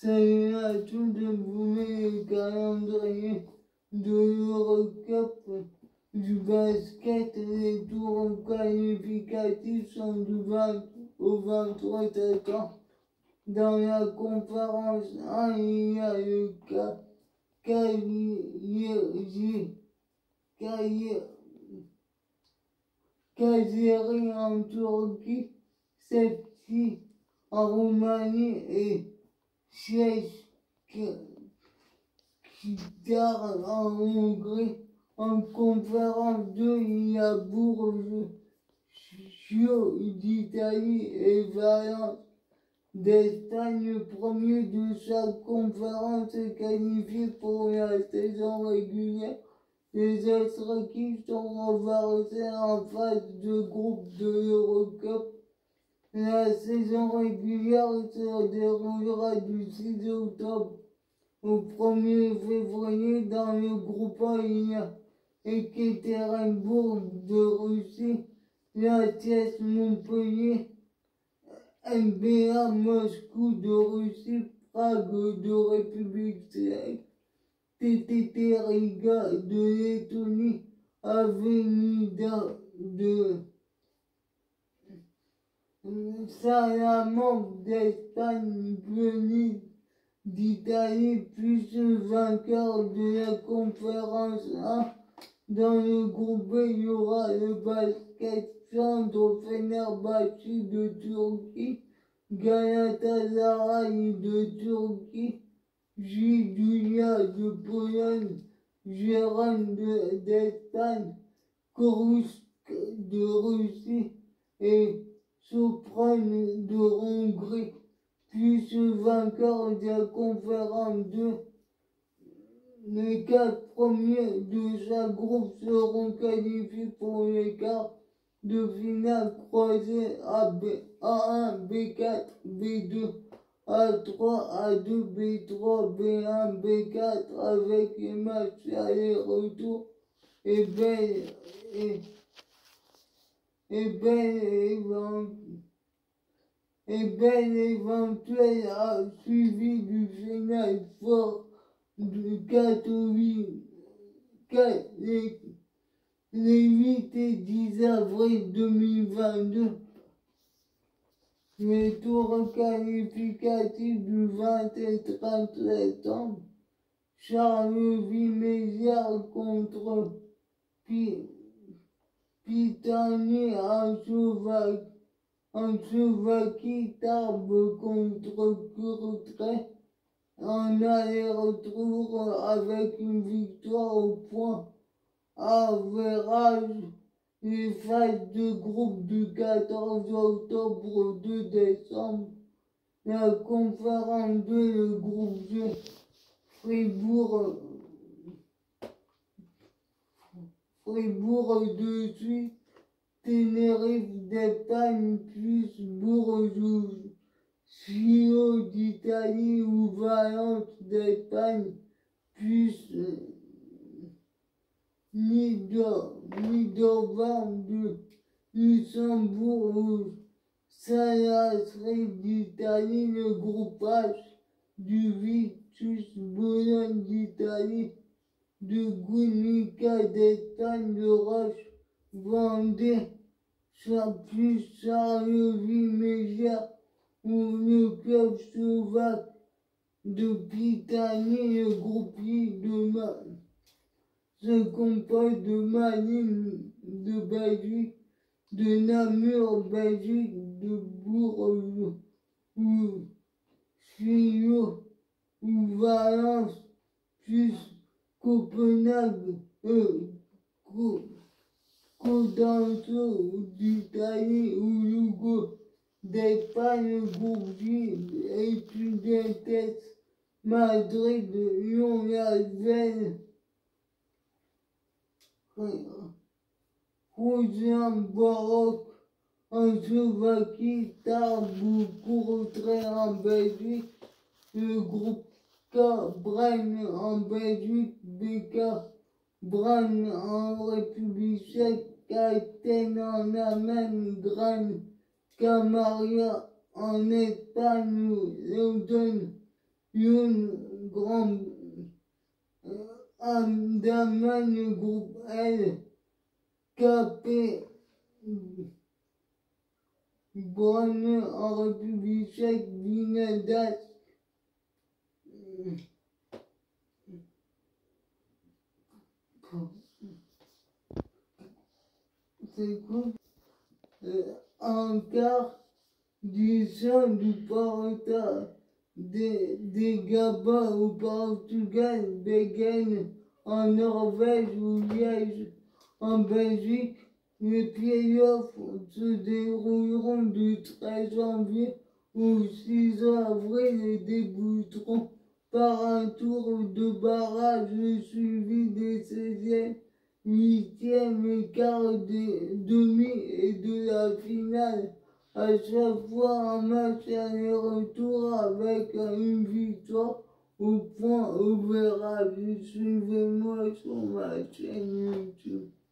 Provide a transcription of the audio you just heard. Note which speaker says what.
Speaker 1: Salut à tous, je vous mets le calendrier de l'Eurocup du basket. Les tours qualificatifs sont du 20 au 23 septembre. Dans la conférence 1, il y a le Kayseri en Turquie, Sepsi en Roumanie et Sechkar en Hongrie. En conférence 2, il y a Bourges d'Italie et Valence d'Espagne. Le premier de chaque conférence est qualifié pour la saison régulière. Les autres équipes sont reversées en phase de groupe de l'Eurocup. La saison régulière se déroulera du 6 octobre au 1er février. Dans le groupe A, il y a Ekaterinbourg de Russie, la TS Montpellier, NBA Moscou de Russie, Prague de République tchèque, TTT Riga de Lettonie, Avenida de Salamanque d'Espagne, Venise d'Italie, plus le vainqueur de la conférence 1. Dans le groupe B, il y aura le basket centre Fenerbahçe de Turquie, Galatasaray de Turquie, Julia de Pologne, Gérone d'Espagne, Korsk de Russie et Sopron de Hongrie, plus le vainqueur de la conférence 2. Les 4 premiers de chaque groupe seront qualifiés pour les quarts de finale croisés A1, B4, B2, A3, A2, B3, B1, B4 avec les matchs aller-retour et bel éventuel suivi du final fort de Katowice les 8 et 10 avril 2022. Les tours qualificatifs du 20 et 30 septembre. Charleville-Mézières contre Pitani en Slovaquie, Tarbes contre Courtrai. En aller-retour avec une victoire au point average. Les phases de groupe du 14 octobre au 2 décembre. La conférence 2, le groupe G, Fribourg de Suisse, Tenerife d'Espagne plus Bourges d'Italie ou Valence d'Espagne, plus Nidovan de Luxembourg ou Salasserie d'Italie. Le groupe H du Virtus Bologne d'Italie, de Guernica d'Espagne, de Roche Vendée, plus Charleville-Mézières ou le club slovaque de Pitani. Le groupe I se compose de Malines de Belgique, de Namur Belgique, de Bourges ou Chillot ou Valence, plus Copenhague, Codanto d'Italie ou Lugo d'Espagne. Le groupe J, Estudiantes Madrid, Lyon, Lasvel, Rosenborg en Slovaquie, Tarbes ou Courtrai en Belgique. Le groupe K, Brême en Belgique, BK, Brême en République tchèque, Athènes en Allemagne, Gran Canaria en Espagne, London une grande Andaman, le groupe L, KP, Bonne en République tchèque, Vinadas, c'est quoi? En quart du sang du Porta, des Gabons au Portugal, Beggen en Norvège ou Liège en Belgique. Les playoffs se dérouleront du 13 janvier au 6 avril et débuteront par un tour de barrage suivi des 16e, 8e et quart des demi et de la finale. À chaque fois un match aller-retour avec une victoire au point au verra. Suivez-moi sur ma chaîne YouTube.